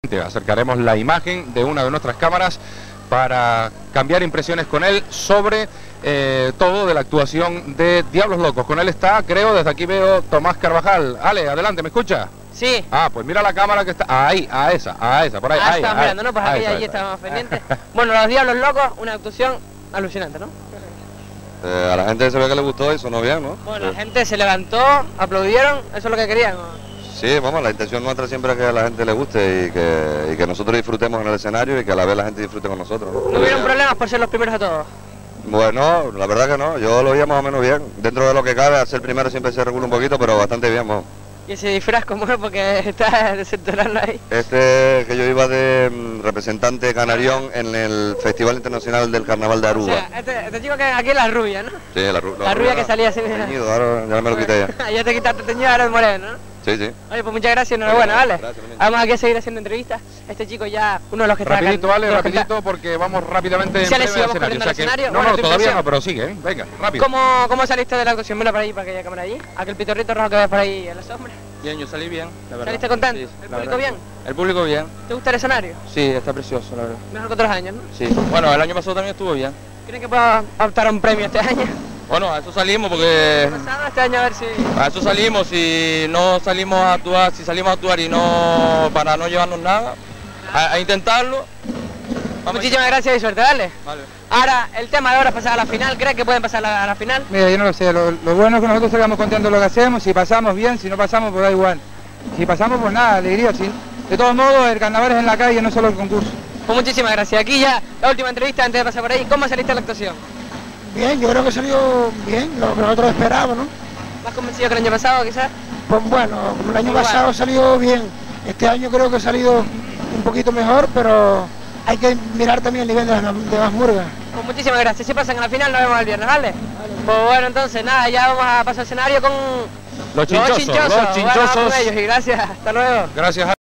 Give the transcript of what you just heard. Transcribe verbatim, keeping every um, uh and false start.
Te acercaremos la imagen de una de nuestras cámaras para cambiar impresiones con él sobre eh, todo de la actuación de Diablos Locos. Con él está, creo, desde aquí veo Tomás Carvajal. Ale, adelante, ¿me escucha? Sí. Ah, pues mira la cámara que está ahí, a esa, a esa, por ahí. Ah, ahí, estaba mirando, ¿no? Pues ahí, aquella allí estábamos pendientes. Bueno, Los Diablos Locos, una actuación alucinante, ¿no? Eh, a la gente se ve que le gustó y sonó bien, ¿no? Bueno, la Sí. gente se levantó, aplaudieron, eso es lo que querían, ¿no? Sí, vamos, la intención nuestra siempre es que a la gente le guste y que, y que nosotros disfrutemos en el escenario y que a la vez la gente disfrute con nosotros, ¿no? ¿No hubieron problemas por ser los primeros a todos? Bueno, la verdad que no, yo lo veía más o menos bien. Dentro de lo que cabe, al ser primero siempre se regula un poquito, pero bastante bien, vamos. Y ese disfraz, ¿cómo es? Porque está desentonando ahí. Este que yo iba de mm, representante canarión en el Festival Internacional del Carnaval de O Aruba. sea, este, este chico que aquí es la rubia, ¿no? Sí, la, ru La rubia que salía así, mira. teñido, ahora ya me lo quité ya. Ya te quitaste teñido, ahora es moreno, ¿no? Sí, sí. Oye, pues muchas gracias, enhorabuena, ¿vale? Gracias, Domingo. Vamos aquí a seguir haciendo entrevistas. Este chico ya, uno de los que está acá. Rapidito, vale, de los que rapidito, porque vamos rápidamente en Sí, Ale, breve sí, al vamos escenario. corriendo O sea al que- escenario. no, Bueno, no, tu todavía impresión. no, pero sigue, ¿eh? Venga, está- rápido. ¿Cómo, ¿Cómo saliste de la actuación? Mira para ahí, para aquella cámara allí. Aquel pitorrito rojo que ves por ahí en la sombra. Bien, yo salí bien, la verdad. ¿Saliste contento? Sí, ¿El la público verdad. bien? El público bien, ¿Te gusta el escenario? sí, está precioso, la verdad. Mejor que otros años, ¿no? Sí. Bueno, el año pasado también estuvo bien. ¿Creen que pueda optar a un premio este año? Bueno, a eso salimos porque... Pasado este año a ver si... A eso salimos, si no salimos a actuar, si salimos a actuar y no... para no llevarnos nada, a, a intentarlo. Vamos Muchísimas gracias y suerte, dale. Vale. Ahora, el tema de ahora es pasar a la final. ¿Crees que pueden pasar a la, a la final? Mira, yo no lo sé, lo, lo bueno es que nosotros salgamos contentos de lo que hacemos, si pasamos bien, si no pasamos, pues da igual. Si pasamos, pues nada, alegría, sí. De todos modos, el carnaval es en la calle, no solo el concurso. Pues muchísimas gracias. Aquí ya la última entrevista antes de pasar por ahí. ¿Cómo saliste a la actuación? Bien, yo creo que salió bien, lo que nosotros esperábamos, ¿no? ¿Más convencido que el año pasado, quizás? Pues bueno, el año Igual. pasado salió bien, este año creo que ha salido un poquito mejor, pero hay que mirar también el nivel de las demás murgas. Pues muchísimas gracias. Si pasan a la final, nos vemos el viernes, ¿vale? Pues bueno, entonces nada, ya vamos a pasar al escenario con Los chinchosos, los Bueno, vamos chinchosos. con ellos y gracias. Hasta luego. Gracias.